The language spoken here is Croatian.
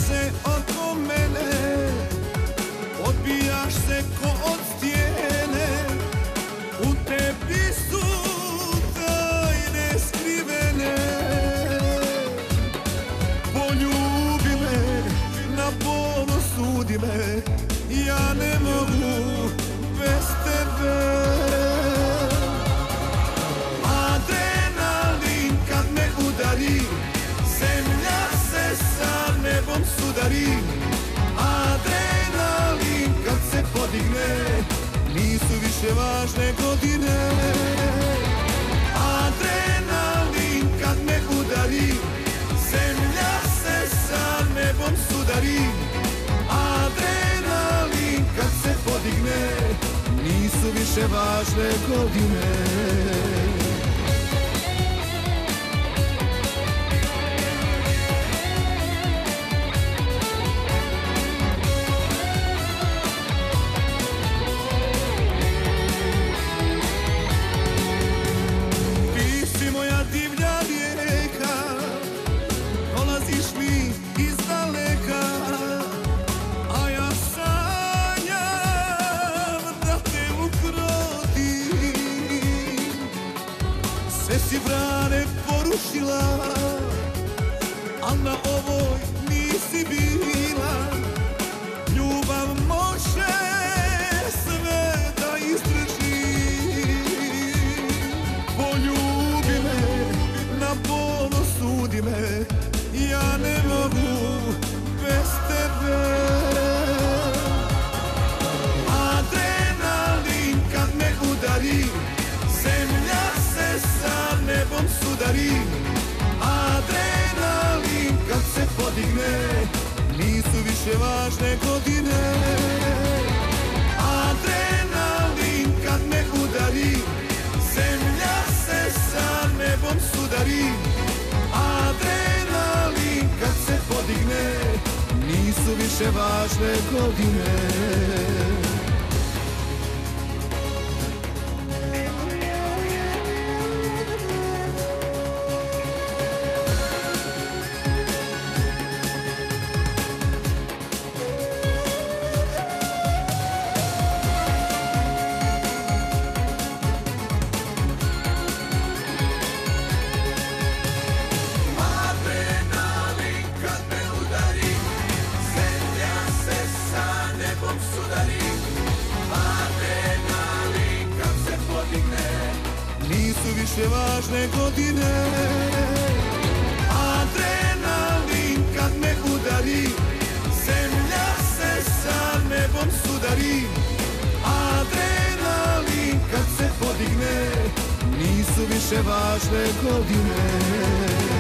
se oko mene, odbijaš se ko od stijene. U tebi su tajne skrivene. Poljubi me, na ponos sudi me, ja ne mogu bez tebe. Adrenalin kad me udari, zemlja se sa nebom sudari. Adrenalin kad se podigne, nisu više važne godine. Adrenalin kad me udari, zemlja se sa nebom sudari. Adrenalin kad se podigne, nisu više važne godine. Sve si brane porušila, al na ovoj nisi bila. Ljubav može sve da izdrži. Poljubi me, na ponos sudi me, ja ne mogu bez tebe. Adrenalin kad me udari, zemlja se sa nebom sudari. Adrenalin kad se podigne, nisu više važne godine. Adrenalin kad me udari, zemlja se sa nebom sudari. Adrenalin kad se podigne, nisu više važne godine. Nisu više važne godine. Adrenalin kad me udari, zemlja se sa nebom sudari. Adrenalin kad se podigne, nisu više važne godine.